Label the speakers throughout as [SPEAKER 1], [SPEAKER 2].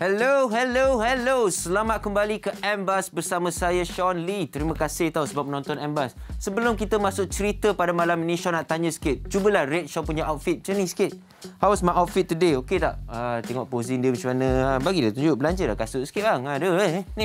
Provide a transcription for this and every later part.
[SPEAKER 1] Hello. Selamat kembali ke Mbas bersama saya, Sean Lee. Terima kasih tahu sebab menonton Mbas. Sebelum kita masuk cerita pada malam ini, Sean nak tanya sikit. Cubalah rate Sean punya outfit macam ni sikit. How's my outfit today? Okey tak? Tengok posing dia macam mana. Bagilah tunjuk. Belanja dah kasut sikit bang. Ada ni.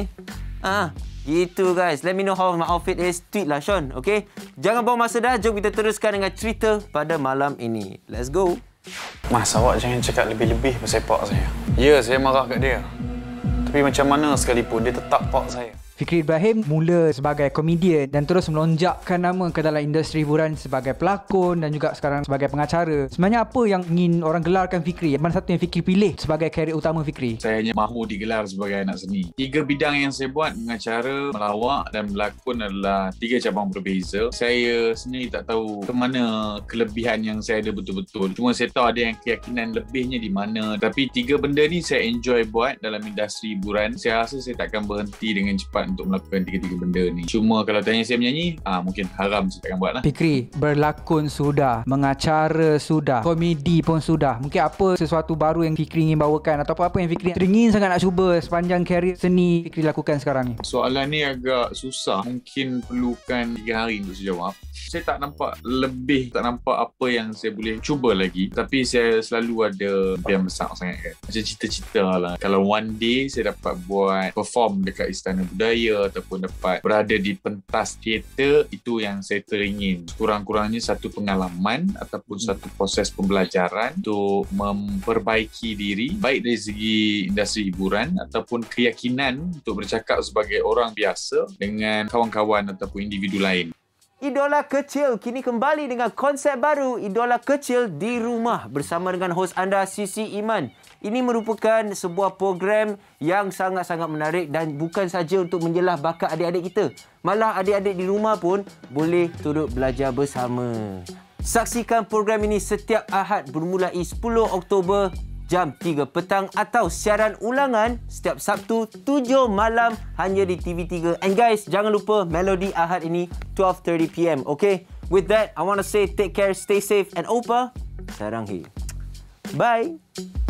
[SPEAKER 1] Gitu guys. Let me know how my outfit is. Tweet lah Sean. Okay? Jangan buang masa dah. Jom kita teruskan dengan cerita pada malam ini. Let's go.
[SPEAKER 2] Mas, awak jangan cakap lebih-lebih pasal pak saya. Ya, saya marah kat dia. Tapi macam mana sekalipun, dia tetap pak saya.
[SPEAKER 3] Fikri Ibrahim mula sebagai komedian dan terus melonjakkan nama ke dalam industri hiburan sebagai pelakon dan juga sekarang sebagai pengacara. Sebenarnya apa yang ingin orang gelarkan Fikri? Mana satu yang Fikri pilih sebagai karier utama Fikri?
[SPEAKER 2] Saya hanya mahu digelar sebagai anak seni. 3 bidang yang saya buat, mengacara, melawak dan berlakon adalah 3 cabang berbeza. Saya sendiri tak tahu ke mana kelebihan yang saya ada betul-betul. Cuma saya tahu ada yang keyakinan lebihnya di mana. Tapi 3 benda ni saya enjoy buat dalam industri hiburan. Saya rasa saya takkan berhenti dengan cepat untuk melakukan 3 benda ni. Cuma kalau tanya saya menyanyi, mungkin haram saya takkan buat lah.
[SPEAKER 3] Fikri, berlakon sudah, mengacara sudah, komedi pun sudah. Mungkin apa sesuatu baru yang Fikri ingin bawakan atau apa yang Fikri teringin sangat nak cuba sepanjang karier seni Fikri lakukan sekarang ni?
[SPEAKER 2] Soalan ni agak susah. Mungkin perlukan 3 hari untuk saya jawab. Saya tak nampak lebih, tak nampak apa yang saya boleh cuba lagi. Tapi saya selalu ada impian besar sangat kan. Macam cita-cita lah. Kalau one day saya dapat buat perform dekat Istana Budaya ataupun dapat berada di pentas teater, itu yang saya teringin. Kurang-kurangnya satu pengalaman ataupun satu proses pembelajaran untuk memperbaiki diri, baik dari segi industri hiburan ataupun keyakinan untuk bercakap sebagai orang biasa dengan kawan-kawan ataupun individu lain.
[SPEAKER 1] Idola Kecil kini kembali dengan konsep baru, Idola Kecil di Rumah bersama dengan hos anda, Sisi Iman. Ini merupakan sebuah program yang sangat-sangat menarik dan bukan saja untuk menjelah bakat adik-adik kita. Malah adik-adik di rumah pun boleh turut belajar bersama. Saksikan program ini setiap Ahad bermulai 10 Oktober jam 3 petang atau siaran ulangan setiap Sabtu 7 malam hanya di TV3. And guys, jangan lupa Melody Ahad ini 12:30 PM. Okay? With that, I want to say take care, stay safe and Opa, sarang hi. Bye!